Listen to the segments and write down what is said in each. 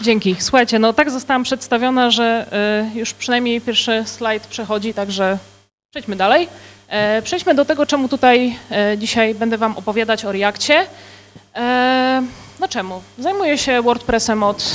Dzięki. Słuchajcie, no tak zostałam przedstawiona, że już przynajmniej pierwszy slajd przechodzi, także przejdźmy dalej. Przejdźmy do tego, czemu tutaj dzisiaj będę wam opowiadać o Reactie. No czemu? Zajmuję się WordPressem od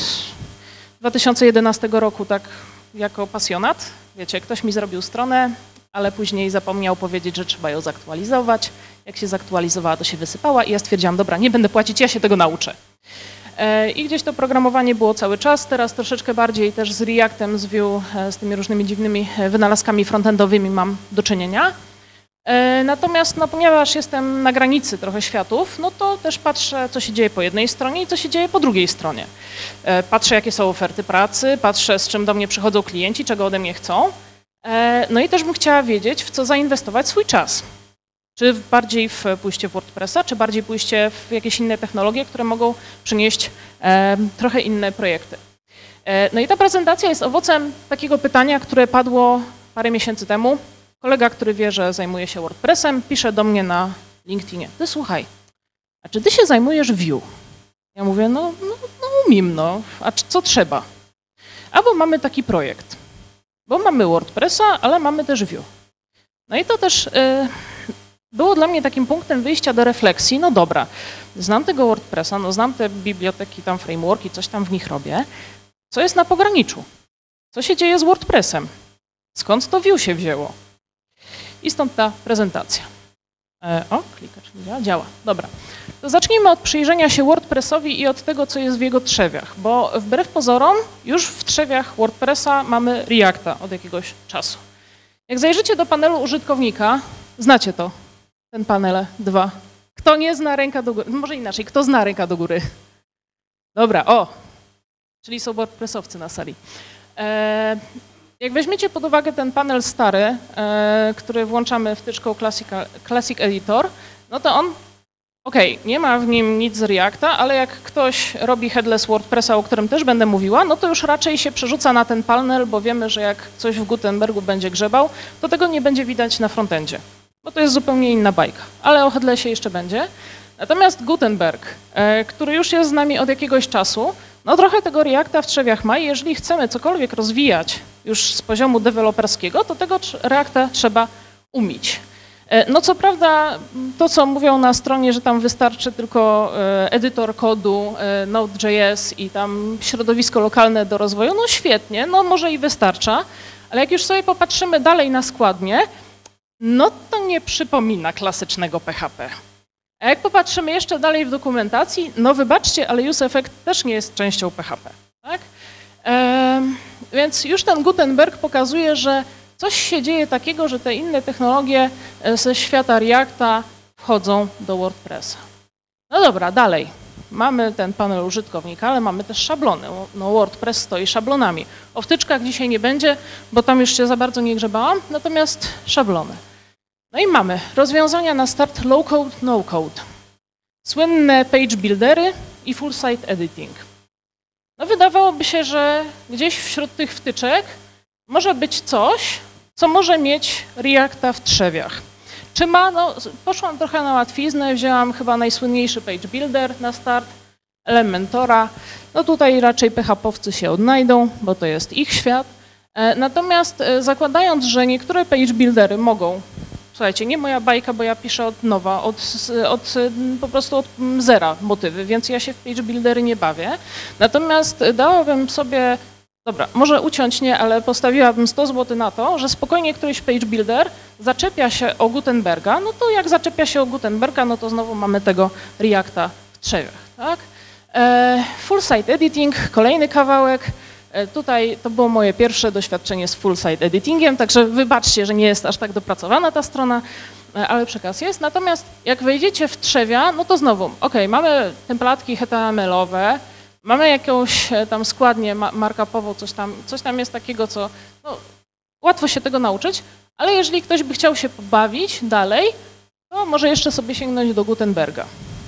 2011 roku, tak jako pasjonat. Wiecie, ktoś mi zrobił stronę, ale później zapomniał powiedzieć, że trzeba ją zaktualizować. Jak się zaktualizowała, to się wysypała i ja stwierdziłam, dobra, nie będę płacić, ja się tego nauczę. I gdzieś to programowanie było cały czas, teraz troszeczkę bardziej też z Reactem, z Vue, z tymi różnymi dziwnymi wynalazkami frontendowymi mam do czynienia. Natomiast no, ponieważ jestem na granicy trochę światów, no to też patrzę, co się dzieje po jednej stronie i co się dzieje po drugiej stronie. Patrzę, jakie są oferty pracy, patrzę, z czym do mnie przychodzą klienci, czego ode mnie chcą. No i też bym chciała wiedzieć, w co zainwestować swój czas. Czy bardziej w pójście w WordPressa, czy bardziej pójście w jakieś inne technologie, które mogą przynieść trochę inne projekty. No i ta prezentacja jest owocem takiego pytania, które padło parę miesięcy temu. Kolega, który wie, że zajmuje się WordPressem, pisze do mnie na LinkedInie. Ty słuchaj, a czy ty się zajmujesz Vue? Ja mówię, no umiem, no, a co trzeba? Albo mamy taki projekt, bo mamy WordPressa, ale mamy też Vue. No i to też było dla mnie takim punktem wyjścia do refleksji, no dobra, znam tego WordPressa, no znam te biblioteki, tam frameworki, coś tam w nich robię. Co jest na pograniczu? Co się dzieje z WordPressem? Skąd to Vue się wzięło? I stąd ta prezentacja. O, klikacz nie działa? Działa, dobra. To zacznijmy od przyjrzenia się WordPressowi i od tego, co jest w jego trzewiach, bo wbrew pozorom już w trzewiach WordPressa mamy Reacta od jakiegoś czasu. Jak zajrzycie do panelu użytkownika, znacie to, ten panel 2. Kto nie zna, ręka do góry. Może inaczej, kto zna, ręka do góry. Dobra, o, czyli są WordPressowcy na sali. Jak weźmiecie pod uwagę ten panel stary, który włączamy wtyczką Classic Editor, no to on, nie ma w nim nic z Reacta, ale jak ktoś robi headless WordPressa, o którym też będę mówiła, no to już raczej się przerzuca na ten panel, bo wiemy, że jak coś w Gutenbergu będzie grzebał, to tego nie będzie widać na frontendzie, bo to jest zupełnie inna bajka, ale o headlessie jeszcze będzie. Natomiast Gutenberg, który już jest z nami od jakiegoś czasu, no trochę tego Reacta w trzewiach ma i jeżeli chcemy cokolwiek rozwijać już z poziomu deweloperskiego, to tego Reacta trzeba umieć. No co prawda to, co mówią na stronie, że tam wystarczy tylko edytor kodu, Node.js i tam środowisko lokalne do rozwoju, no świetnie, no może i wystarcza, ale jak już sobie popatrzymy dalej na składnię, no to nie przypomina klasycznego PHP. A jak popatrzymy jeszcze dalej w dokumentacji, no wybaczcie, ale useEffect też nie jest częścią PHP. Tak? Więc już ten Gutenberg pokazuje, że coś się dzieje takiego, że te inne technologie ze świata Reacta wchodzą do WordPressa. No dobra, dalej. Mamy ten panel użytkownika, ale mamy też szablony. No WordPress stoi szablonami. O wtyczkach dzisiaj nie będzie, bo tam już się za bardzo nie grzebałam, natomiast szablony. No i mamy rozwiązania na start low-code, no-code. Słynne page buildery i full site editing. No wydawałoby się, że gdzieś wśród tych wtyczek może być coś, co może mieć Reacta w trzewiach. Czy ma? No, poszłam trochę na łatwiznę, wzięłam chyba najsłynniejszy page builder na start, Elementora. No tutaj raczej PHP-owcy się odnajdą, bo to jest ich świat. Natomiast zakładając, że niektóre page buildery mogą, słuchajcie, nie moja bajka, bo ja piszę od nowa, po prostu od zera motywy, więc ja się w page buildery nie bawię. Natomiast dałabym sobie, dobra, może uciąć nie, ale postawiłabym 100 zł na to, że spokojnie któryś page builder zaczepia się o Gutenberga, no to jak zaczepia się o Gutenberga, no to znowu mamy tego Reacta w trzewiach, tak? Full site editing, kolejny kawałek. Tutaj to było moje pierwsze doświadczenie z full site editingiem, także wybaczcie, że nie jest aż tak dopracowana ta strona, ale przekaz jest. Natomiast jak wejdziecie w trzewia, no to znowu, mamy templatki HTML-owe, mamy jakąś tam składnię markupową, coś tam jest takiego, co no, łatwo się tego nauczyć, ale jeżeli ktoś by chciał się pobawić dalej, to może jeszcze sobie sięgnąć do Gutenberga.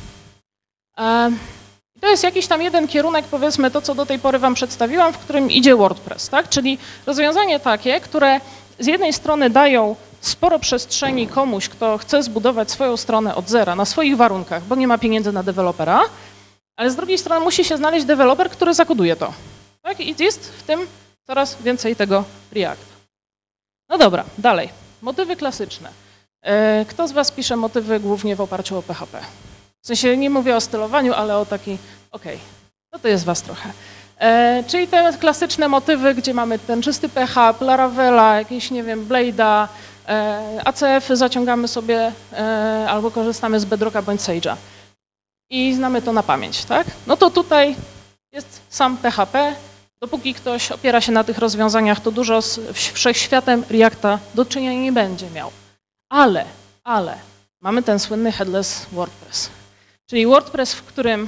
To jest jakiś tam jeden kierunek, powiedzmy to, co do tej pory wam przedstawiłam, w którym idzie WordPress, tak? Czyli rozwiązanie takie, które z jednej strony dają sporo przestrzeni komuś, kto chce zbudować swoją stronę od zera, na swoich warunkach, bo nie ma pieniędzy na dewelopera, ale z drugiej strony musi się znaleźć deweloper, który zakoduje to. Tak? I jest w tym coraz więcej tego React. No dobra, dalej. Motywy klasyczne. Kto z was pisze motywy głównie w oparciu o PHP? W sensie nie mówię o stylowaniu, ale o taki, no to jest was trochę. Czyli te klasyczne motywy, gdzie mamy ten czysty PHP, Laravela, jakieś, nie wiem, Blade'a, ACF zaciągamy sobie albo korzystamy z Bedrocka bądź Sage'a. I znamy to na pamięć, tak? No to tutaj jest sam PHP. Dopóki ktoś opiera się na tych rozwiązaniach, to dużo z wszechświatem Reacta do czynienia nie będzie miał. Ale mamy ten słynny headless WordPress. Czyli WordPress, w którym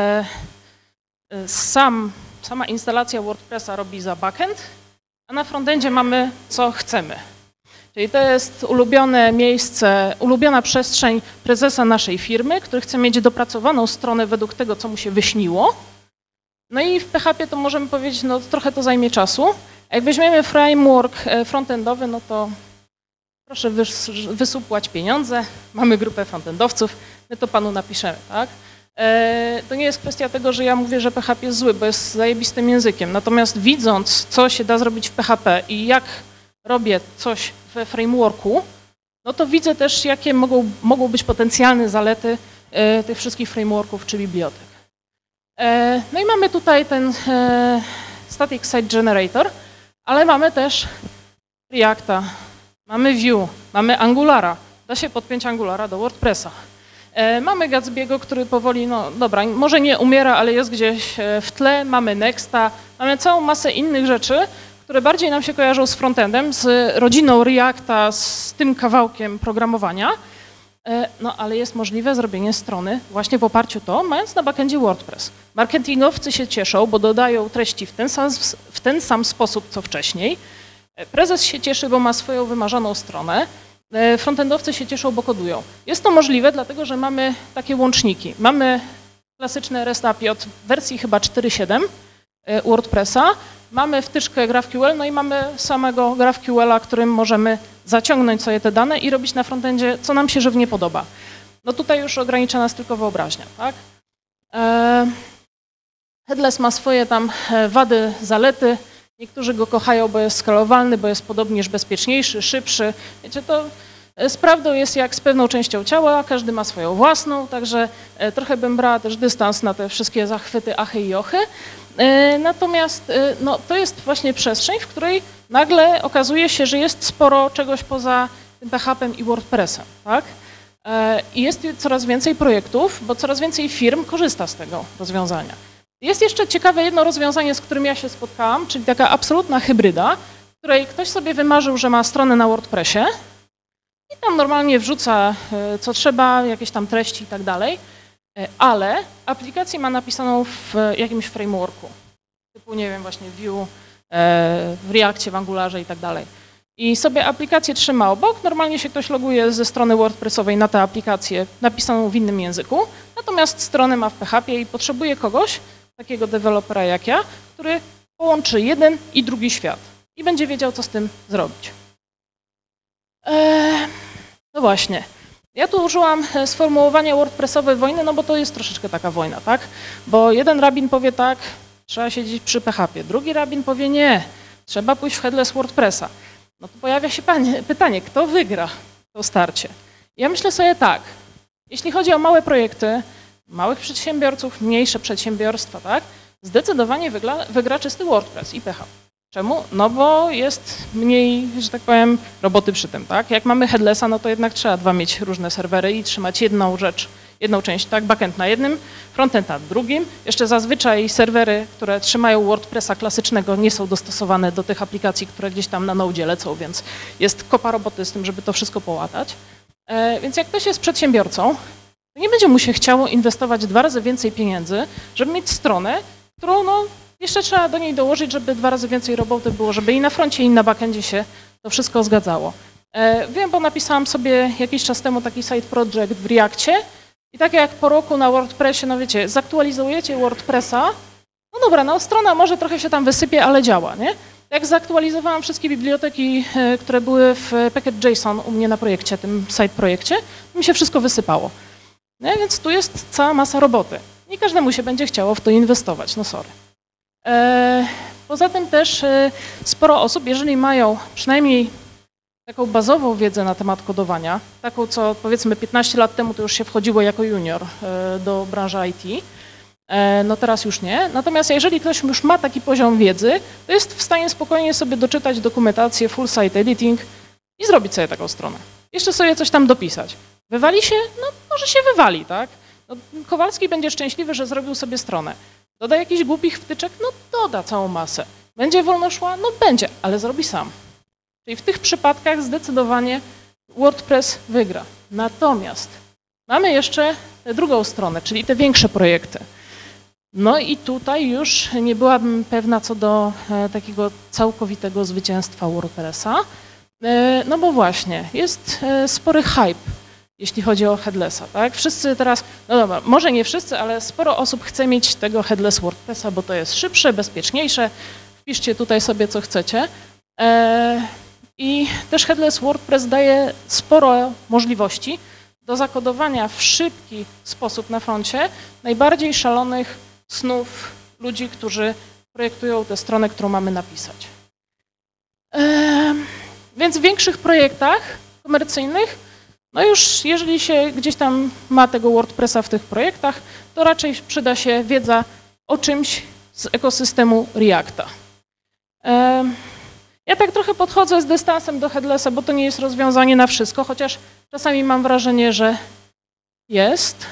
sama instalacja WordPressa robi za backend, a na frontendzie mamy co chcemy. Czyli to jest ulubione miejsce, ulubiona przestrzeń prezesa naszej firmy, który chce mieć dopracowaną stronę według tego, co mu się wyśniło. No i w PHP to możemy powiedzieć, no trochę to zajmie czasu. A jak weźmiemy framework frontendowy, no to proszę wysupłać pieniądze, mamy grupę frontendowców, my to panu napiszemy, tak? To nie jest kwestia tego, że ja mówię, że PHP jest zły, bo jest zajebistym językiem. Natomiast widząc, co się da zrobić w PHP i jak robię coś we frameworku, no to widzę też, jakie mogą być potencjalne zalety tych wszystkich frameworków czy bibliotek. No i mamy tutaj ten Static Site Generator, ale mamy też Reacta, mamy Vue, mamy Angulara. Da się podpiąć Angulara do WordPressa. Mamy Gatsby'ego, który powoli, no dobra, może nie umiera, ale jest gdzieś w tle. Mamy Nexta, mamy całą masę innych rzeczy, które bardziej nam się kojarzą z frontendem, z rodziną Reacta, z tym kawałkiem programowania. No ale jest możliwe zrobienie strony właśnie w oparciu o to, mając na backendzie WordPress. Marketingowcy się cieszą, bo dodają treści w ten sam sposób, co wcześniej. Prezes się cieszy, bo ma swoją wymarzoną stronę. Frontendowcy się cieszą, bo kodują. Jest to możliwe, dlatego że mamy takie łączniki. Mamy klasyczne REST API od wersji chyba 4.7 WordPressa. Mamy wtyczkę GraphQL, no i mamy samego GraphQL-a, którym możemy zaciągnąć sobie te dane i robić na frontendzie, co nam się żywnie podoba. No tutaj już ogranicza nas tylko wyobraźnia, tak? Headless ma swoje tam wady, zalety. Niektórzy go kochają, bo jest skalowalny, bo jest podobnież bezpieczniejszy, szybszy. Wiecie, to z prawdą jest jak z pewną częścią ciała, każdy ma swoją własną, także trochę bym brała też dystans na te wszystkie zachwyty achy i ochy. Natomiast no, to jest właśnie przestrzeń, w której nagle okazuje się, że jest sporo czegoś poza tym PHP-em i WordPressem, tak? I jest coraz więcej projektów, bo coraz więcej firm korzysta z tego rozwiązania. Jest jeszcze ciekawe jedno rozwiązanie, z którym ja się spotkałam, czyli taka absolutna hybryda, w której ktoś sobie wymarzył, że ma stronę na WordPressie i tam normalnie wrzuca co trzeba, jakieś tam treści i tak dalej, ale aplikację ma napisaną w jakimś frameworku, typu, nie wiem, właśnie Vue, w Reactie, w Angularze i tak dalej. I sobie aplikację trzyma obok, normalnie się ktoś loguje ze strony WordPressowej na tę aplikację napisaną w innym języku, natomiast stronę ma w PHP i potrzebuje kogoś, takiego dewelopera jak ja, który połączy jeden i drugi świat i będzie wiedział, co z tym zrobić. No właśnie. Ja tu użyłam sformułowania WordPressowe wojny, no bo to jest troszeczkę taka wojna, tak? Bo jeden rabin powie tak, trzeba siedzieć przy PHP, drugi rabin powie nie, trzeba pójść w headless WordPressa. No to pojawia się pytanie, kto wygra to starcie? Ja myślę sobie tak, jeśli chodzi o małe projekty, małych przedsiębiorców, mniejsze przedsiębiorstwa, tak? Zdecydowanie wygra czysty WordPress i PHP. Czemu? No bo jest mniej, że tak powiem, roboty przy tym, tak? Jak mamy headlessa, no to jednak trzeba mieć różne serwery i trzymać jedną rzecz, jedną część, tak? Backend na jednym, frontend na drugim. Jeszcze zazwyczaj serwery, które trzymają WordPressa klasycznego, nie są dostosowane do tych aplikacji, które gdzieś tam na Node lecą, więc jest kopa roboty z tym, żeby to wszystko połatać. Więc jak ktoś jest przedsiębiorcą, to nie będzie mu się chciało inwestować 2 razy więcej pieniędzy, żeby mieć stronę, którą no, jeszcze trzeba do niej dołożyć, żeby 2 razy więcej roboty było, żeby i na froncie, i na backendzie się to wszystko zgadzało. Wiem, bo napisałam sobie jakiś czas temu taki side project w Reactie i tak jak po roku na WordPressie, no wiecie, zaktualizujecie WordPressa, no dobra, no strona może trochę się tam wysypie, ale działa, nie? Jak zaktualizowałam wszystkie biblioteki, które były w Package.json u mnie na projekcie, tym side projekcie, mi się wszystko wysypało. Nie? Więc tu jest cała masa roboty. Nie każdemu się będzie chciało w to inwestować, no sorry. Poza tym też sporo osób, jeżeli mają przynajmniej taką bazową wiedzę na temat kodowania, taką co powiedzmy 15 lat temu to już się wchodziło jako junior do branży IT, no teraz już nie. Natomiast jeżeli ktoś już ma taki poziom wiedzy, to jest w stanie spokojnie sobie doczytać dokumentację, full site editing i zrobić sobie taką stronę. Jeszcze sobie coś tam dopisać. Wywali się? No może się wywali, tak? No, Kowalski będzie szczęśliwy, że zrobił sobie stronę. Doda jakichś głupich wtyczek? No doda całą masę. Będzie wolno szła? No będzie, ale zrobi sam. Czyli w tych przypadkach zdecydowanie WordPress wygra. Natomiast mamy jeszcze tę drugą stronę, czyli te większe projekty. No i tutaj już nie byłabym pewna co do takiego całkowitego zwycięstwa WordPressa, no bo właśnie jest spory hype, jeśli chodzi o headlessa, tak? Wszyscy teraz, no dobra, może nie wszyscy, ale sporo osób chce mieć tego headless WordPressa, bo to jest szybsze, bezpieczniejsze. Wpiszcie tutaj sobie co chcecie. I też headless WordPress daje sporo możliwości do zakodowania w szybki sposób na froncie najbardziej szalonych snów ludzi, którzy projektują tę stronę, którą mamy napisać. Więc w większych projektach komercyjnych, no już jeżeli się gdzieś tam ma tego WordPressa w tych projektach, to raczej przyda się wiedza o czymś z ekosystemu Reacta. Ja tak trochę podchodzę z dystansem do headlessa, bo to nie jest rozwiązanie na wszystko, chociaż czasami mam wrażenie, że jest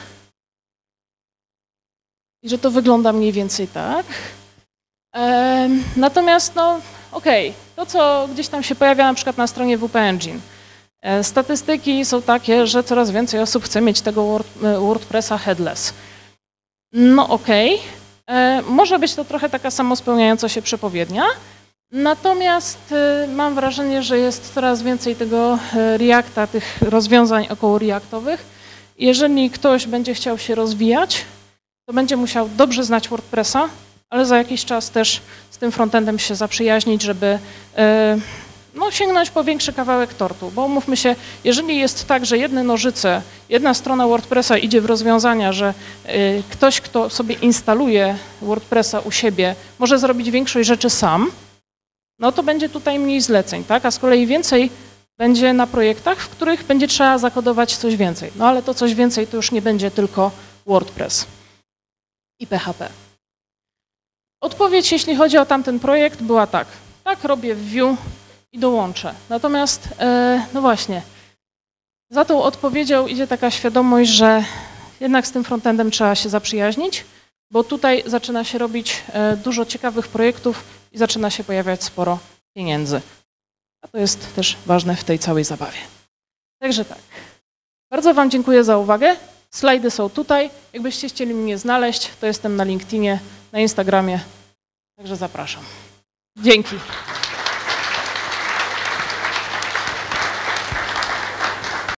i że to wygląda mniej więcej tak. Natomiast no okej, to co gdzieś tam się pojawia na przykład na stronie WP Engine. Statystyki są takie, że coraz więcej osób chce mieć tego WordPressa headless. No okej, może być to trochę taka samospełniająca się przepowiednia, natomiast mam wrażenie, że jest coraz więcej tego Reacta, tych rozwiązań około reactowych. Jeżeli ktoś będzie chciał się rozwijać, to będzie musiał dobrze znać WordPressa, ale za jakiś czas też z tym frontendem się zaprzyjaźnić, żeby no, sięgnąć po większy kawałek tortu. Bo umówmy się, jeżeli jest tak, że jedne nożyce, jedna strona WordPressa idzie w rozwiązania, że ktoś, kto sobie instaluje WordPressa u siebie, może zrobić większość rzeczy sam, no to będzie tutaj mniej zleceń, tak? A z kolei więcej będzie na projektach, w których będzie trzeba zakodować coś więcej. No ale to coś więcej to już nie będzie tylko WordPress i PHP. Odpowiedź, jeśli chodzi o tamten projekt, była tak. Tak, robię w Vue i dołączę. Natomiast, no właśnie, za tą odpowiedzią idzie taka świadomość, że jednak z tym frontendem trzeba się zaprzyjaźnić, bo tutaj zaczyna się robić dużo ciekawych projektów i zaczyna się pojawiać sporo pieniędzy. A to jest też ważne w tej całej zabawie. Także tak. Bardzo Wam dziękuję za uwagę. Slajdy są tutaj. Jakbyście chcieli mnie znaleźć, to jestem na LinkedInie, na Instagramie. Także zapraszam. Dzięki.